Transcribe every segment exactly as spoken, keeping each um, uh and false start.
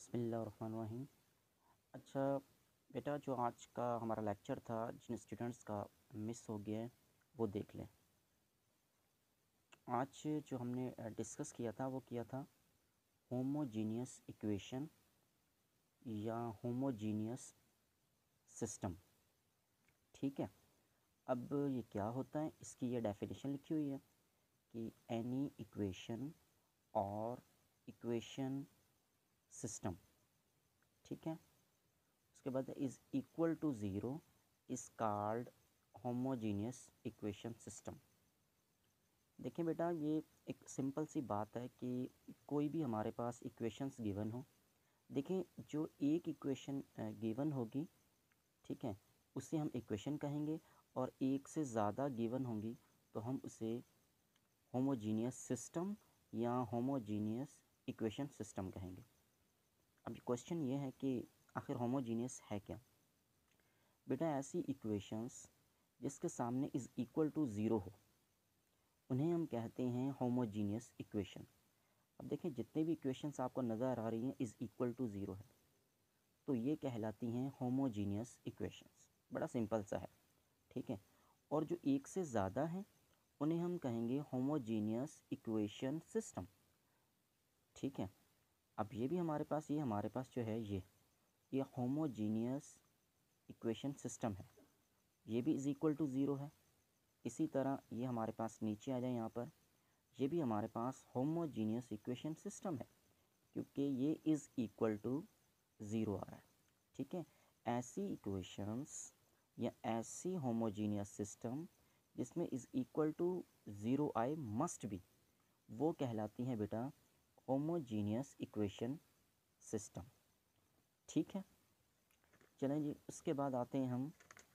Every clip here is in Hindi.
बिस्मिल्लाहिर्रहमानिर्रहीम। अच्छा बेटा, जो आज का हमारा लेक्चर था जिन स्टूडेंट्स का मिस हो गया है वो देख लें। आज जो हमने डिस्कस किया था वो किया था होमोजीनियस इक्वेशन या होमोजीनियस सिस्टम। ठीक है, अब ये क्या होता है, इसकी ये डेफिनेशन लिखी हुई है कि एनी इक्वेशन और इक्वेशन सिस्टम, ठीक है, उसके बाद is equal to zero is called homogeneous equation system. देखिए बेटा, ये एक सिंपल सी बात है कि कोई भी हमारे पास इक्वेशंस गिवन हो, देखिए जो एक इक्वेशन गिवन होगी, ठीक है, उसे हम इक्वेशन कहेंगे, और एक से ज़्यादा गिवन होंगी तो हम उसे होमोजीनियस सिस्टम या होमोजीनियस इक्वेशन सिस्टम कहेंगे। अब क्वेश्चन ये है कि आखिर होमोजीनियस है क्या? बेटा, ऐसी इक्वेशंस जिसके सामने इज़ इक्वल टू ज़ीरो हो उन्हें हम कहते हैं होमोजीनियस इक्वेशन। अब देखिए, जितने भी इक्वेशंस आपको नज़र आ रही हैं इज़ इक्वल टू ज़ीरो है, तो ये कहलाती हैं होमोजीनियस इक्वेशंस। बड़ा सिंपल सा है, ठीक है। और जो एक से ज़्यादा हैं उन्हें हम कहेंगे होमोजीनियस इक्वेशन सिस्टम, ठीक है। अब ये भी हमारे पास ये हमारे पास जो है ये ये होमोजीनियस इक्वेशन सिस्टम है, ये भी इज़ इक्वल टू ज़ीरो है। इसी तरह ये हमारे पास नीचे आ जाए, यहाँ पर ये भी हमारे पास होमोजीनियस इक्वेशन सिस्टम है, क्योंकि ये इज़ इक्वल टू ज़ीरो आ रहा है, ठीक है। ऐसी इक्वेशंस या ऐसी होमोजीनियस सिस्टम जिसमें इज़ इक्वल टू ज़ीरो आए मस्ट बी, वो कहलाती हैं बेटा होमोजीनियस इक्वेशन सिस्टम, ठीक है। चलें जी, उसके बाद आते हैं हम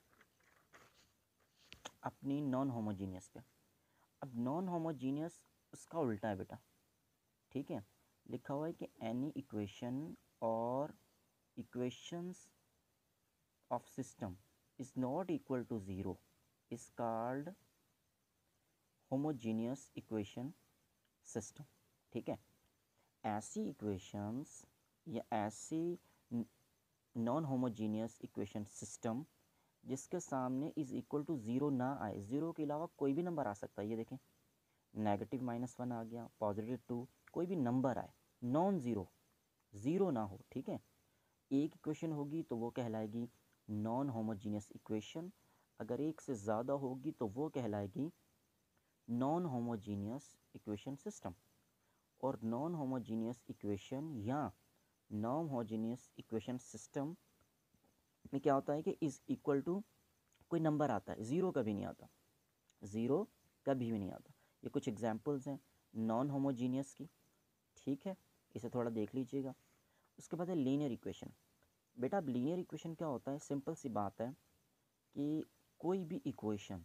अपनी नॉन होमोजीनियस पे। अब नॉन होमोजीनियस उसका उल्टा है बेटा, ठीक है। लिखा हुआ है कि एनी इक्वेशन और equations of system is not equal to zero is called homogeneous equation system, ठीक है। ऐसी इक्वेशंस या ऐसी नॉन होमोजीनियस इक्वेशन सिस्टम जिसके सामने इज़ इक्वल टू ज़ीरो ना आए, ज़ीरो के अलावा कोई भी नंबर आ सकता है, ये देखें नेगेटिव माइनस वन आ गया, पॉजिटिव टू, कोई भी नंबर आए, नॉन ज़ीरो, ज़ीरो ना हो, ठीक है। एक इक्वेशन होगी तो वो कहलाएगी नॉन होमोजीनियस इक्वेशन, अगर एक से ज़्यादा होगी तो वो कहलाएगी नॉन होमोजीनियस इक्वेशन सिस्टम। और नॉन होमोजीनियस इक्वेशन या नॉन होमोजीनियस इक्वेशन सिस्टम में क्या होता है कि इज़ इक्वल टू कोई नंबर आता है, ज़ीरो कभी नहीं आता, ज़ीरो कभी भी नहीं आता। ये कुछ एग्जांपल्स हैं नॉन होमोजीनियस की, ठीक है, इसे थोड़ा देख लीजिएगा। उसके बाद है लीनियर इक्वेशन। बेटा, अब लीनियर इक्वेशन क्या होता है? सिंपल सी बात है कि कोई भी इक्वेशन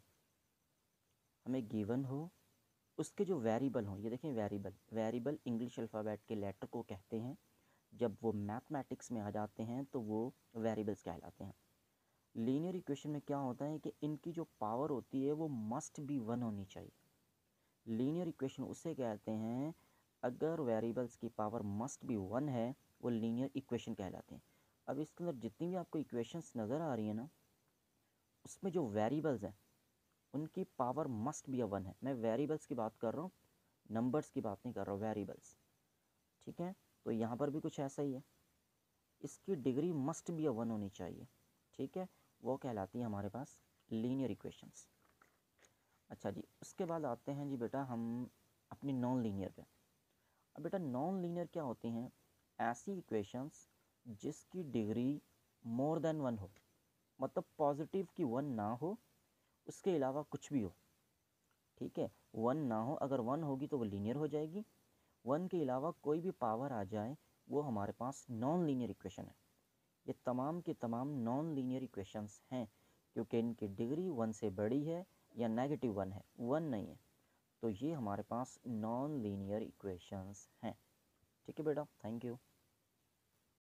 हमें गिवन हो, उसके जो वेरिएबल हों, ये देखें वेरिएबल, वेरिएबल इंग्लिश अल्फ़ाबेट के लेटर को कहते हैं, जब वो मैथमेटिक्स में आ जाते हैं तो वो वेरिएबल्स कहलाते हैं। लीनियर इक्वेशन में क्या होता है कि इनकी जो पावर होती है वो मस्ट बी वन होनी चाहिए। लीनियर इक्वेशन उसे कहते हैं अगर वेरिएबल्स की पावर मस्ट बी वन है, वो लीनियर इक्वेशन कहलाते हैं। अब इसके अंदर जितनी भी आपको इक्वेशंस नज़र आ रही हैं ना, उसमें जो वेरिएबल्स हैं उनकी पावर मस्ट बी वन है। मैं वेरिएबल्स की बात कर रहा हूँ, नंबर्स की बात नहीं कर रहा हूँ, वेरिएबल्स, ठीक है। तो यहाँ पर भी कुछ ऐसा ही है, इसकी डिग्री मस्ट बी वन होनी चाहिए, ठीक है, वो कहलाती है हमारे पास लीनियर इक्वेशंस। अच्छा जी, उसके बाद आते हैं जी बेटा हम अपनी नॉन लीनियर पे। अब बेटा नॉन लीनियर क्या होती हैं? ऐसी इक्वेशंस जिसकी डिग्री मोर देन वन हो, मतलब पॉजिटिव की वन ना हो, उसके अलावा कुछ भी हो, ठीक है। वन ना हो, अगर वन होगी तो वो लीनियर हो जाएगी, वन के अलावा कोई भी पावर आ जाए वो हमारे पास नॉन लीनियर इक्वेशन है। ये तमाम के तमाम नॉन लीनियर इक्वेशंस हैं क्योंकि इनकी डिग्री वन से बड़ी है या नेगेटिव वन है, वन नहीं है, तो ये हमारे पास नॉन लीनियर इक्वेशंस हैं, ठीक है बेटा। Thank you.